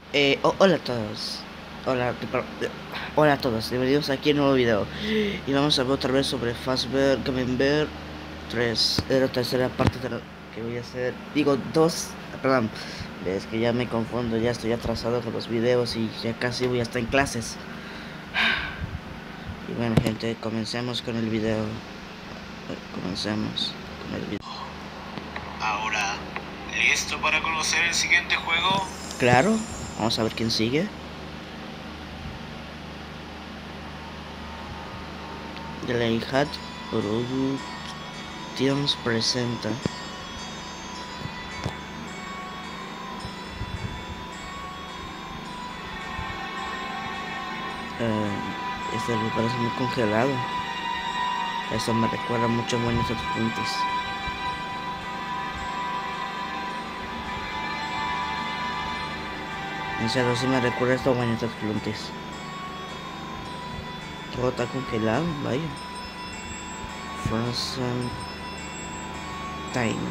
Hola a todos. Hola, hola a todos. Bienvenidos aquí a un nuevo video. Y vamos a ver otra vez sobre Fazbear Camembert 3. Es la tercera parte de que voy a hacer. Digo, dos. Perdón. Es que ya me confundo. Ya estoy atrasado con los videos y ya casi voy a estar en clases. Y bueno, gente, comencemos con el video. Comencemos con el video. Ahora, ¿listo para conocer el siguiente juego? Claro. Vamos a ver quién sigue. Delayhat Productions presenta. Este lugar es muy congelado. Eso me recuerda mucho a Buenos Aires. En serio, sí me recuerda esto a Buenos Aires. Todo está congelado, vaya. Frozen Time.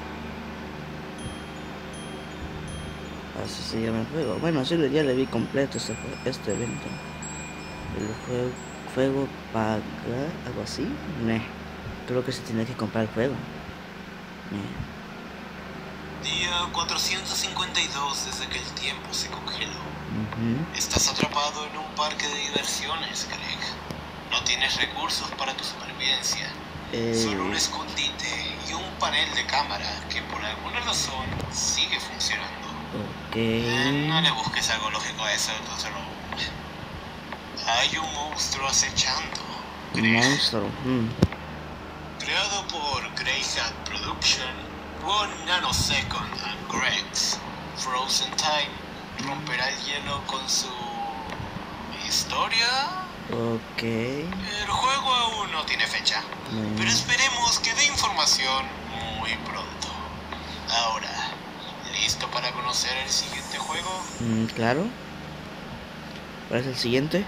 Así se llama el juego. Bueno, sí, ya le vi completo este evento. El juego paga, algo así. Meh. Creo que se tiene que comprar el juego. Día 452 desde que el tiempo se congeló. Estás atrapado en un parque de diversiones, Greg. No tienes recursos para tu supervivencia. Solo un escondite y un panel de cámara que por alguna razón sigue funcionando. No le busques algo lógico a eso, solo... Hay un monstruo acechando. Monstruo. Creado por Greyhat Production, One Nanosecond and Greg's Frozen Time romperá el hielo con su historia. El juego aún no tiene fecha, pero esperemos que dé información muy pronto. Ahora, ¿listo para conocer el siguiente juego? Claro. ¿Cuál es el siguiente?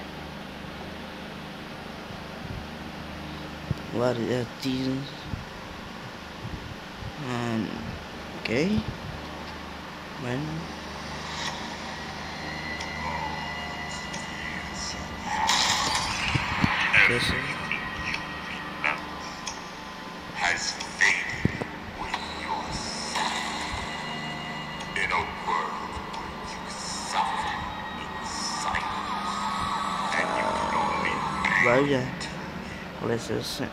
What is this? Ok. Bueno. Eso. Has faded with your in a world where you suffer in silence and you can only Vaya. ¿Cuál es ese?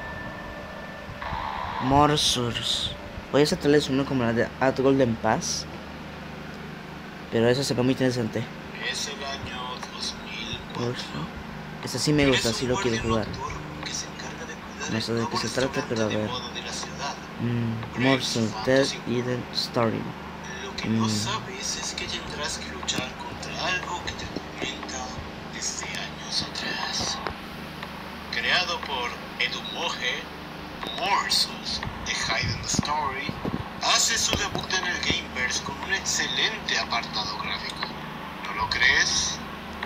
Morsurs. Voy a hacer tal vez uno como la de At Golden Pass. Pero eso se ve muy interesante. Es el año 2004. Este sí me gusta, sí lo quiero jugar. No sé de qué se trata, pero a ver. Morsur Dead Eden Story. Lo que no sabes es que tendrás que luchar contra algo que te atormenta desde años atrás. Creado por Edumoje, Morsus de Hidden Story hace su debut en el Gameverse con un excelente apartado gráfico. ¿No lo crees?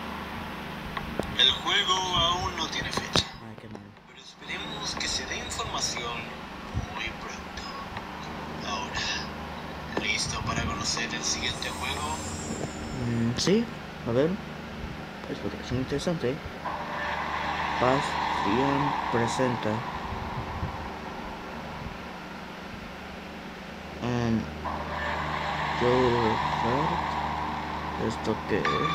El juego aún no tiene fecha, pero esperemos que se dé información muy pronto. Ahora, ¿listo para conocer el siguiente juego? Sí, a ver. Esto es muy interesante. Bastion presenta. ¿Esto qué es?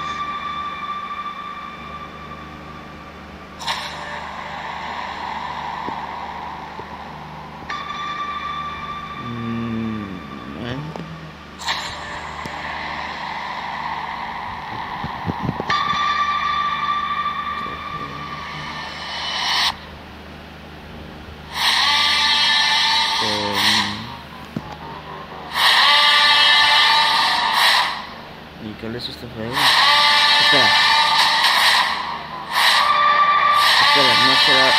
¿Y qué es este juego? Espera. Espera, ¿no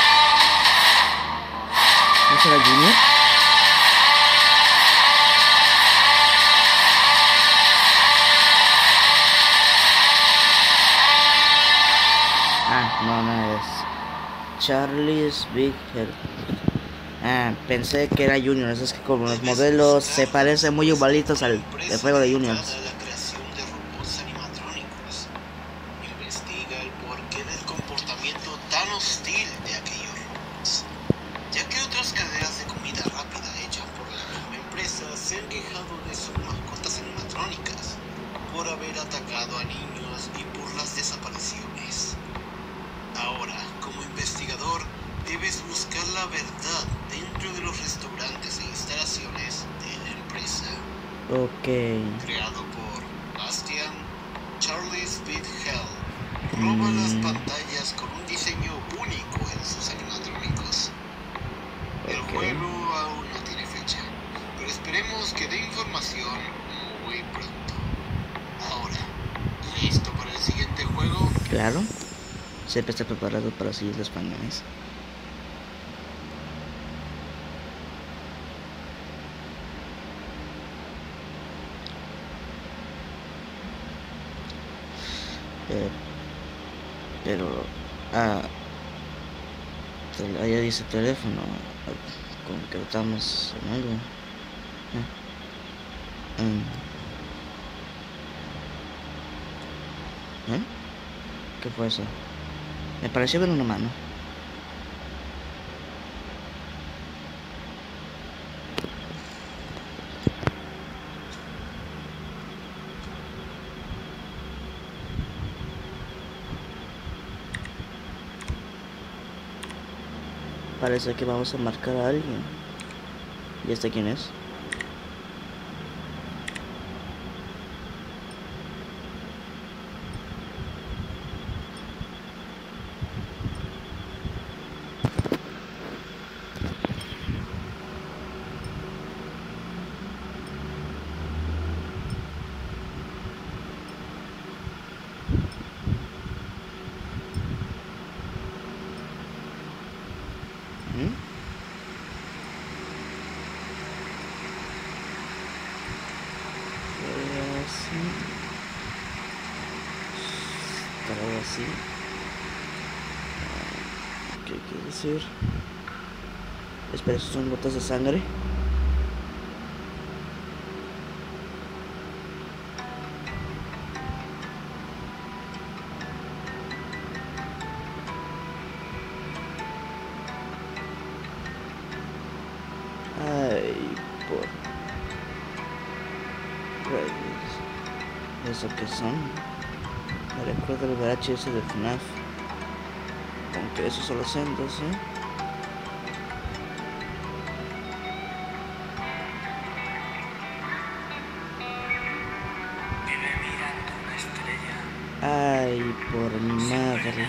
será Junior? No es Charlie's Big Help. Pensé que era Junior. Es que como los modelos se parecen muy igualitos al juego de Juniors. comportamiento tan hostil de aquellos robots, ya que otras cadenas de comida rápida hechas por la misma empresa se han quejado de sus mascotas animatrónicas por haber atacado a niños y por las desapariciones. Ahora, como investigador, debes buscar la verdad dentro de los restaurantes e instalaciones de la empresa. Ok. Creado por Bastian, Charlie's Beat Hell roba las pantallas con un diseño único en sus animatrónicos. El juego aún no tiene fecha, pero esperemos que dé información muy pronto. Ahora, ¿listo para el siguiente juego? Claro. Siempre está preparado para seguir los paneles. Pero allá dice teléfono, como que estamos en algo. ¿Qué fue eso? Me pareció ver una mano. Parece que vamos a marcar a alguien. ¿Y este quién es? Así. ¿Qué quiere decir? Espera, ¿esos son gotas de sangre? Ay, por reyes. ¿Eso qué son? Me recuerda el VHS de FNAF. Aunque esos son los centros, Vive mirando una estrella. Ay, por mi madre.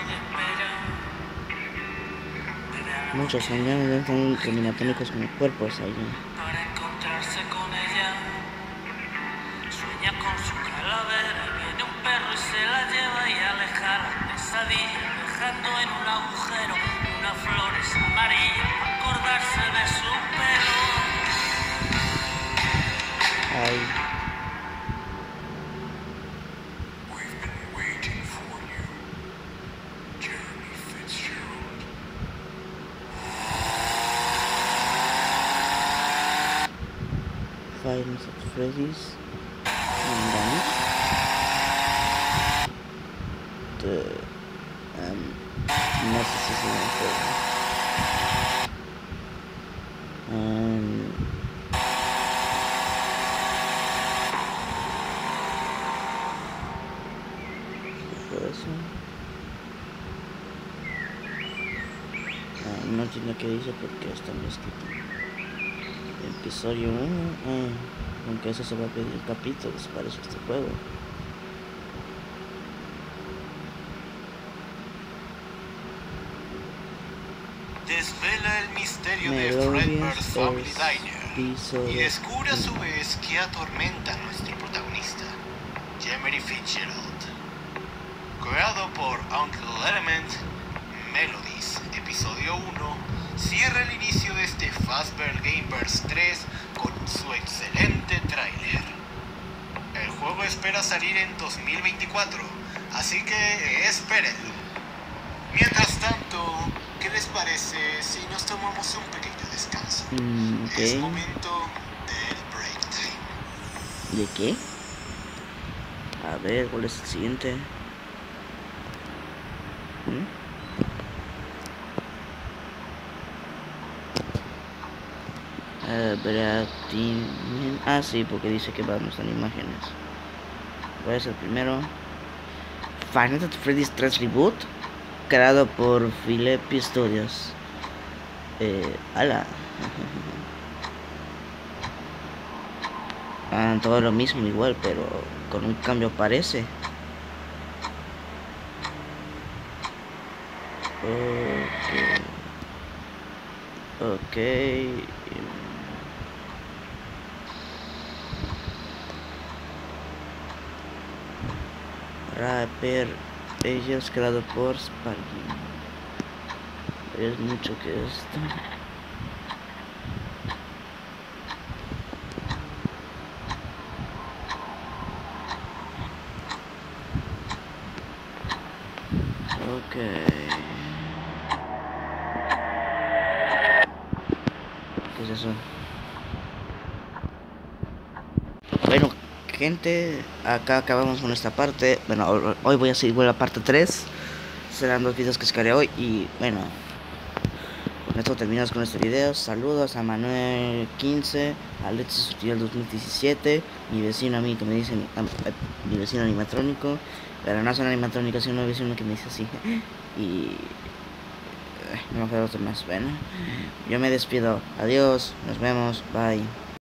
Muchos años ya están criminatónicos con cuerpos allí. Para encontrarse con ella, sueña con su calavera. Viene un perro y se la lleva y aleja la pesadilla, dejando en un agujero unas flores amarillas. Acordarse de su pelo. Ay. We've been waiting for you, Jeremy Fitzgerald. Five Nights at Freddy's. No sé si es un juego. ¿Qué fue eso? No entiendo qué dice porque está muy escrito. Episodio 1. Aunque eso se va a pedir capítulos para este juego. Desvela el misterio de Fredbear's Family Diner y descubre a su vez que atormenta a nuestro protagonista, Jeremy Fitzgerald. Creado por Uncle Element, Melodies, episodio 1, cierra el inicio de este Fazbear Gameverse 3 con su excelente tráiler. El juego espera salir en 2024, así que espérenlo. Mientras tanto, ¿qué les parece si nos tomamos un pequeño descanso? Es momento del break time. ¿De qué? A ver, ¿cuál es el siguiente? Ah, sí, porque dice que vamos en imágenes. Voy a ser el primero. Final Fantasy Freddy's 3 Reboot, creado por Philippy Studios. Ala. Todo lo mismo igual, pero con un cambio parece. Ok. Rapper, ellos creado por Sparky. Es mucho que esto. Ok. ¿Qué es eso? Bueno, gente, acá acabamos con esta parte. Bueno, hoy voy a seguir con la parte 3. Serán 2 videos que sacaré hoy. Y bueno, con esto terminamos con este video. Saludos a Manuel15, a Alexis Sutil 2017, mi vecino a mí que me dicen, mi vecino animatrónico, pero no son animatrónicos, sino un vecino que me dice así. Y no me acuerdo otro más. Bueno, yo me despido. Adiós, nos vemos, bye.